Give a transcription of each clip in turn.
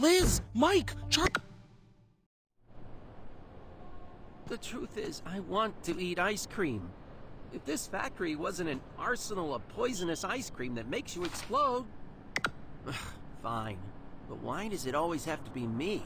Liz, Mike, The truth is, I want to eat ice cream. If this factory wasn't an arsenal of poisonous ice cream that makes you explode... Fine. But why does it always have to be me?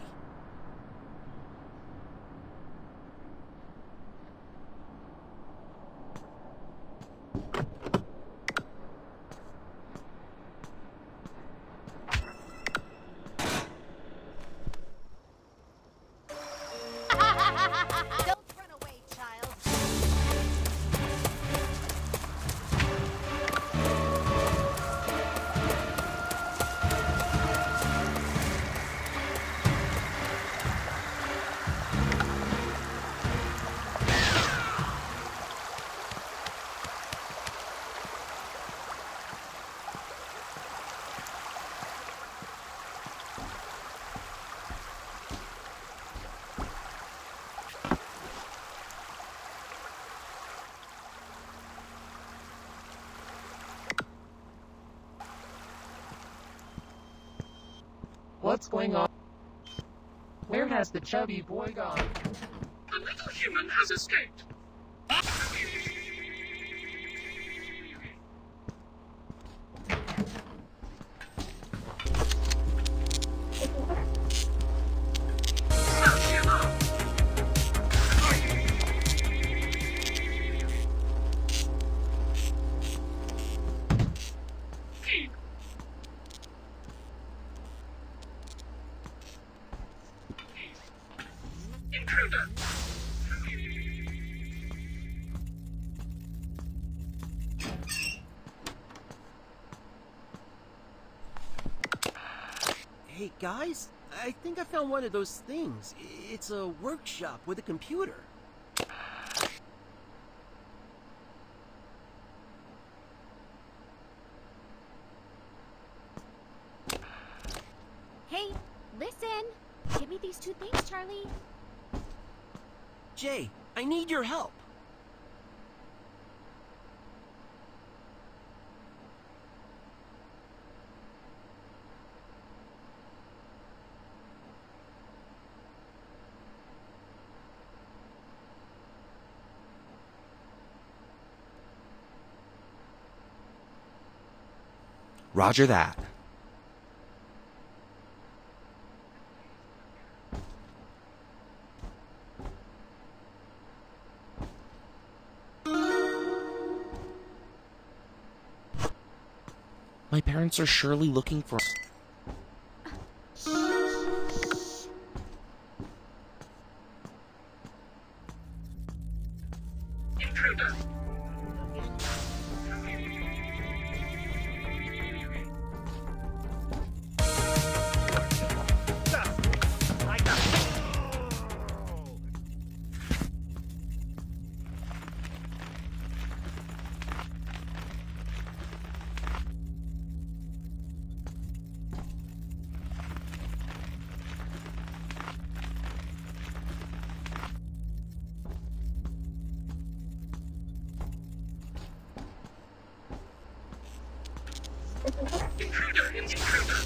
What's going on? Where has the chubby boy gone? The little human has escaped. Hey guys, I think I found one of those things. It's a workshop with a computer. Hey, listen! Give me these two things, Charlie. Jay, I need your help. Roger that. My parents are surely looking for... Intruder. Intruder, intruder.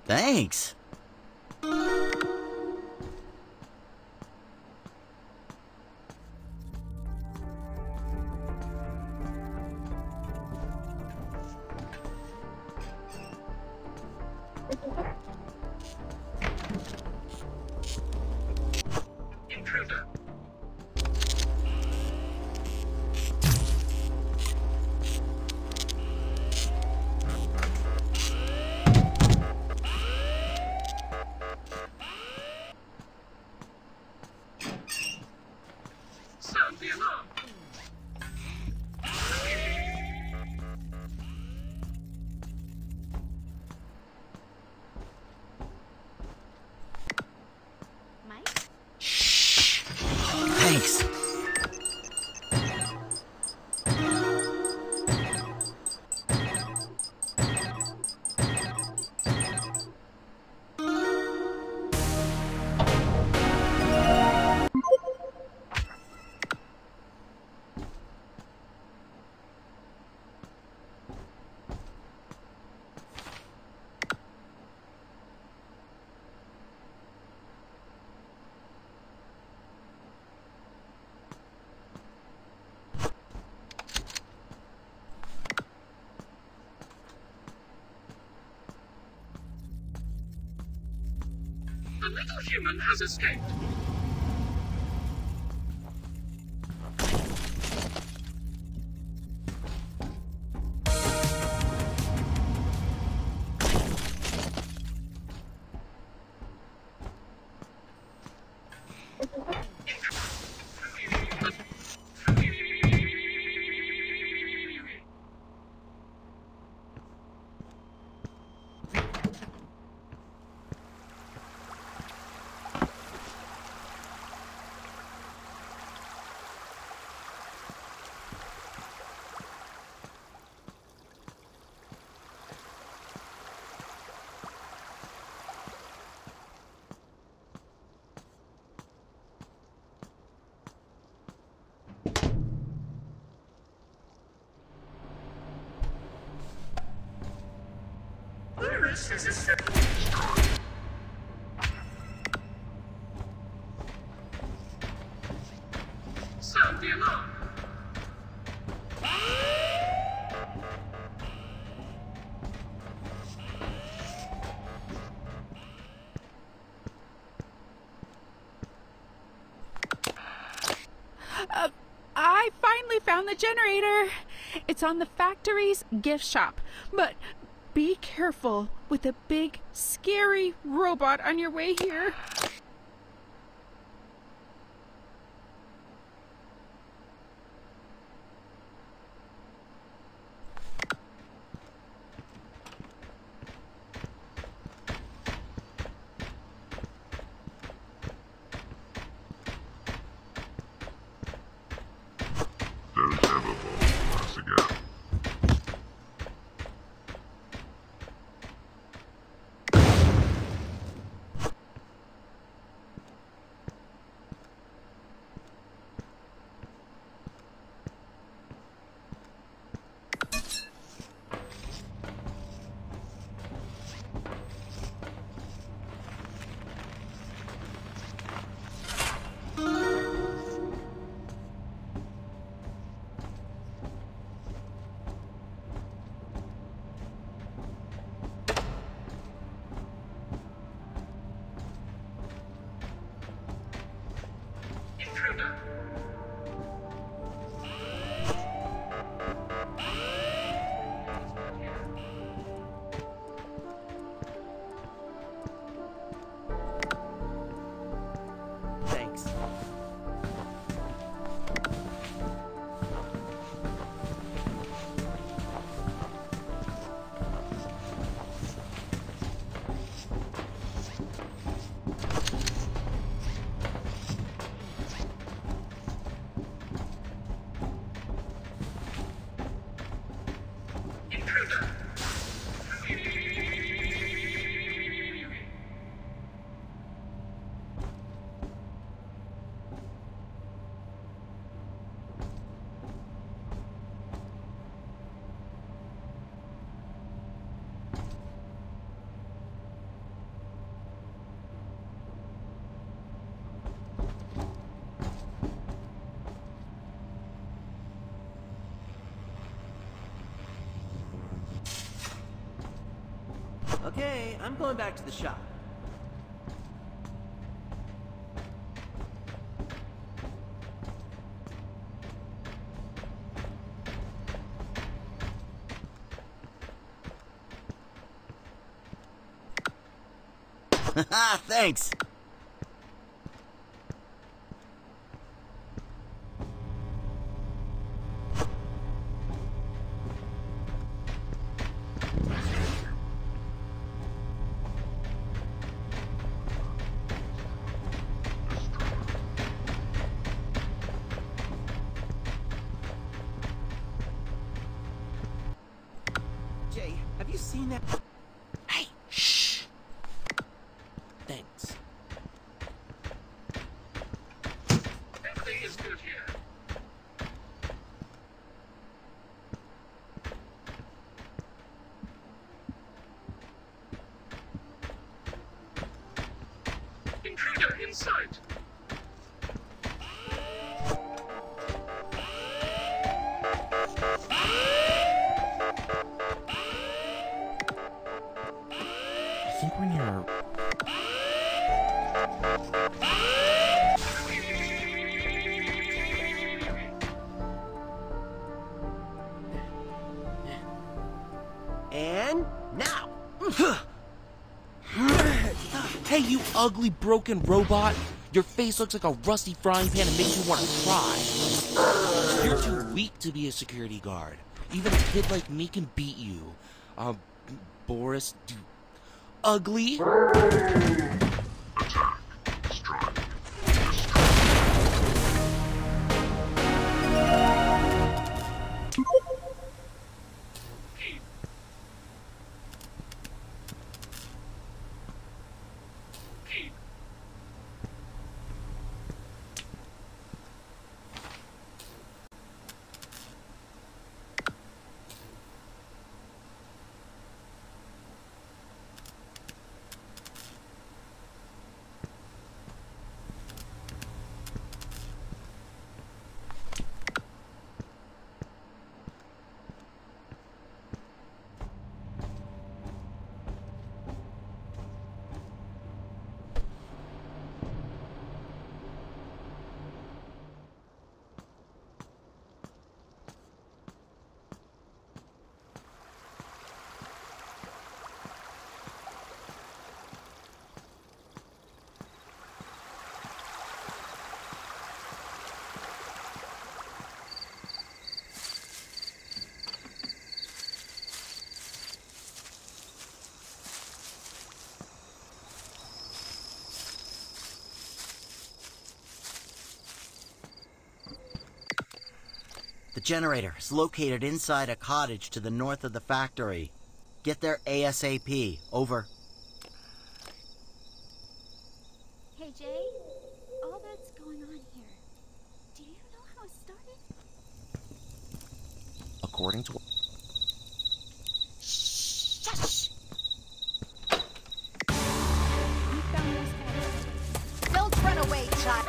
Thanks. Intruder. Sound the alarm. Mike? Shh. Thanks. The little human has escaped. Iris is escaped. Sound the alarm. I finally found the generator. It's on the factory's gift shop. But be careful with a big, scary robot on your way here. Okay, I'm going back to the shop. Haha, thanks. Jay, have you seen that? Hey, shh. Thanks. Everything is good here. Intruder in sight. I think we're near. And now! Hey, you ugly broken robot! Your face looks like a rusty frying pan and makes you want to cry. You're too weak to be a security guard. Even a kid like me can beat you. Boris, ugly? Keep. Keep. The generator is located inside a cottage to the north of the factory. Get there ASAP. Over. Hey, Jay. All that's going on here. Do you know how it started? According to. Shush! We found this guy. Don't run away, child.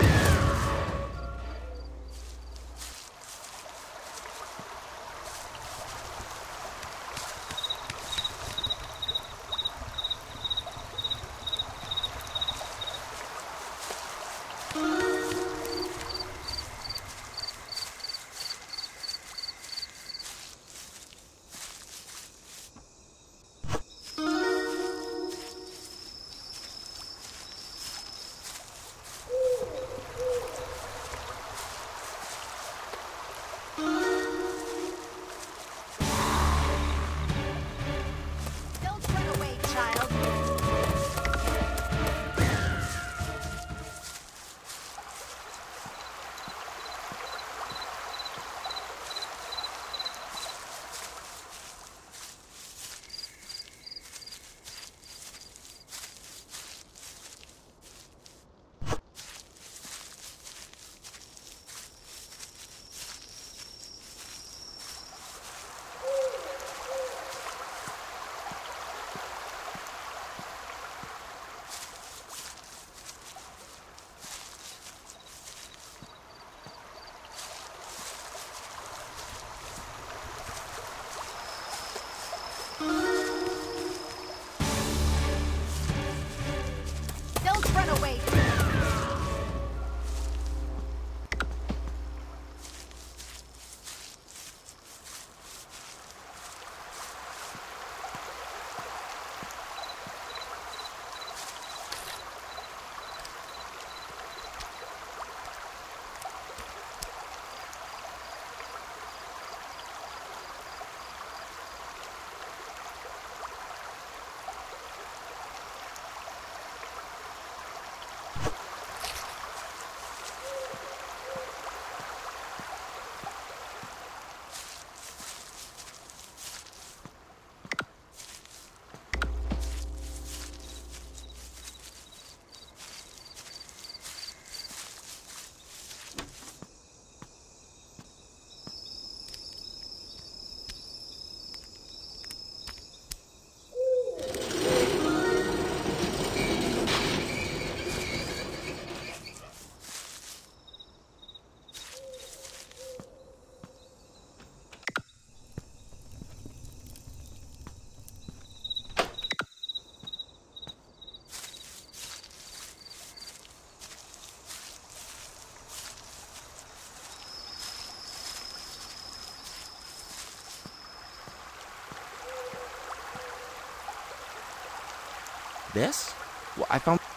this? Well, I found...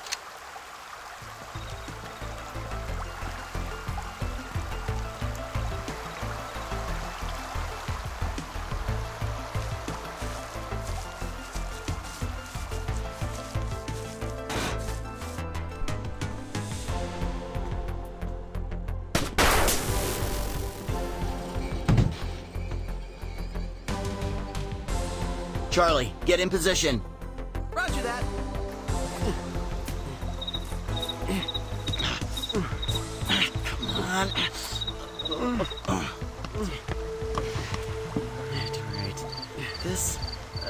Charlie, get in position. Roger that. Come on. Alright. This...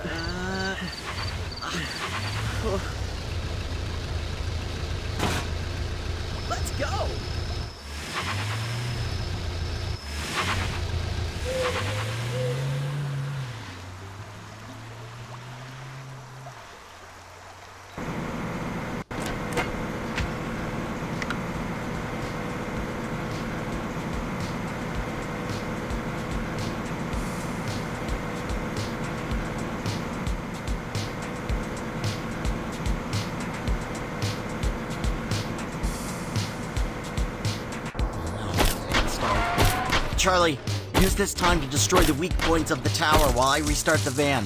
Let's go. Charlie, use this time to destroy the weak points of the tower while I restart the van.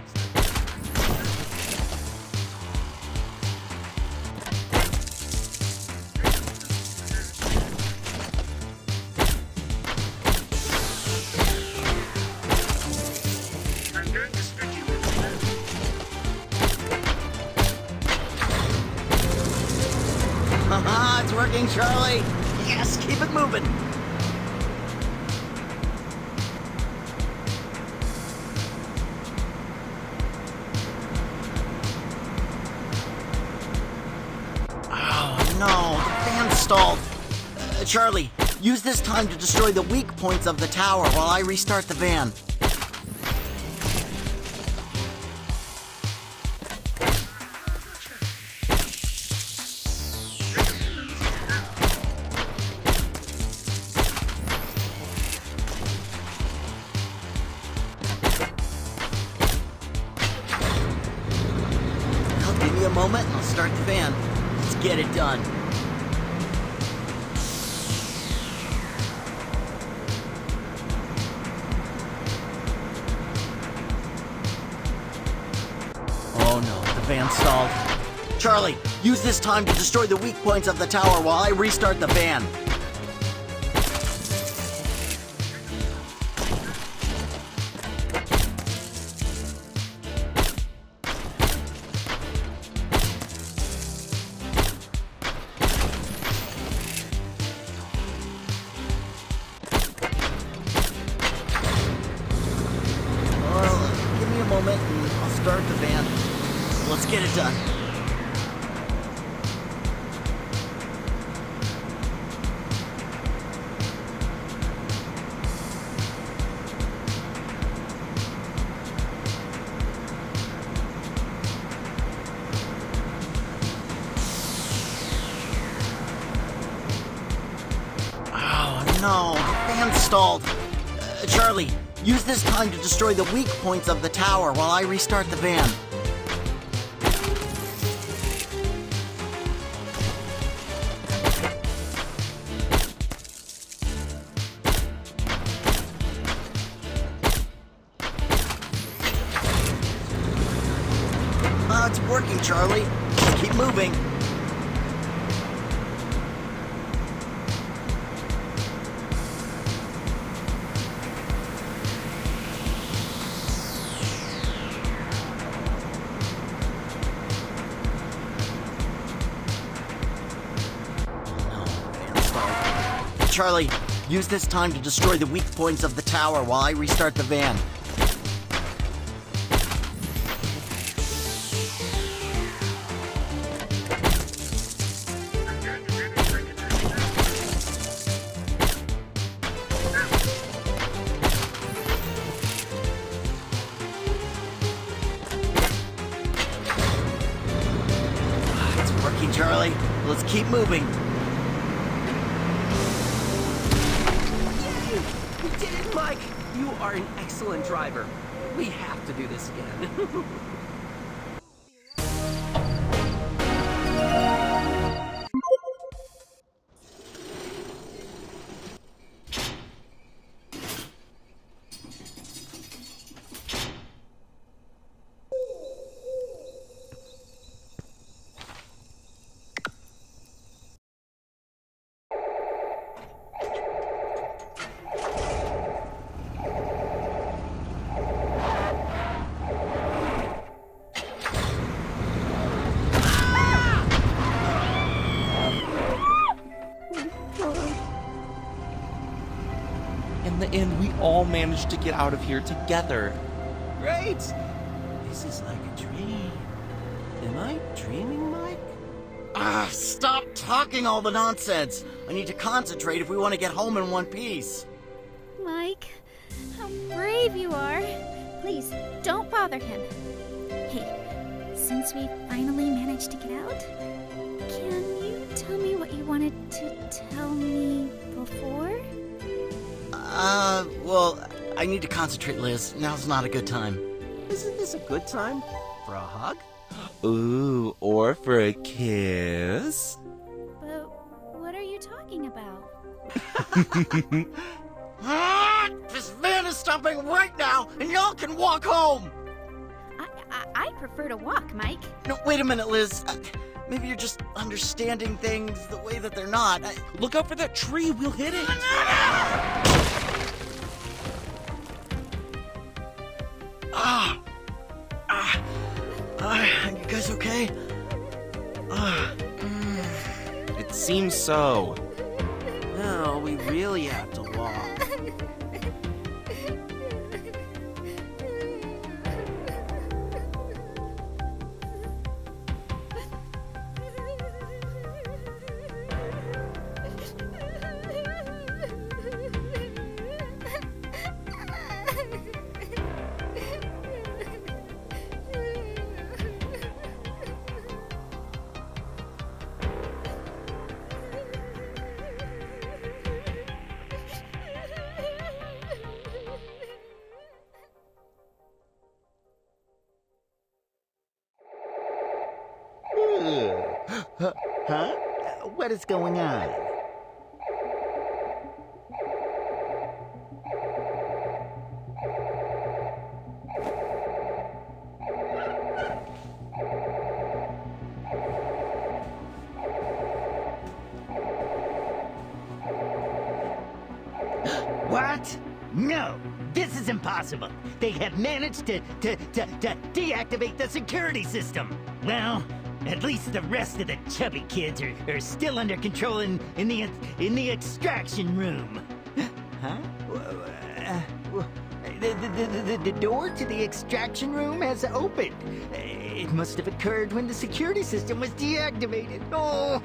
I'm going to split you into Haha, it's working, Charlie! Yes, keep it moving! No, the van stalled. Charlie, use this time to destroy the weak points of the tower while I restart the van. Now give me a moment and I'll start the van. Let's get it done. Oh no, the van stalled. Charlie, use this time to destroy the weak points of the tower while I restart the van. Give me a moment and I'll start the van. Let's get it done. Oh no, the van stalled. Charlie, use this time to destroy the weak points of the tower while I restart the van. It's working, Charlie. Just keep moving. Charlie, use this time to destroy the weak points of the tower while I restart the van. It's working, Charlie. Let's keep moving. You did it, Mike! You are an excellent driver. We have to do this again. all managed to get out of here together. Great! This is like a dream. Am I dreaming, Mike? Stop talking all the nonsense. I need to concentrate if we want to get home in one piece. Mike, how brave you are. Please, don't bother him. Hey, since we finally managed to get out, can you tell me what you wanted to tell me before? Well, I need to concentrate, Liz. Now's not a good time. Isn't this a good time for a hug? Ooh, or for a kiss? But what are you talking about? This van is stopping right now, and y'all can walk home! I prefer to walk, Mike. No, wait a minute, Liz. Maybe you're just understanding things the way that they're not. Look out for that tree, we'll hit it! You guys okay? It seems so. No, we really have to walk. Huh? What is going on? What? No, this is impossible. They have managed to deactivate the security system. Well, at least the rest of the chubby kids are still under control in the extraction room. Huh? The door to the extraction room has opened. It must have occurred when the security system was deactivated. Oh.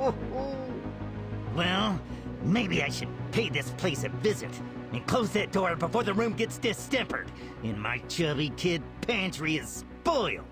Well, maybe I should pay this place a visit and close that door before the room gets distempered and my chubby kid pantry is spoiled.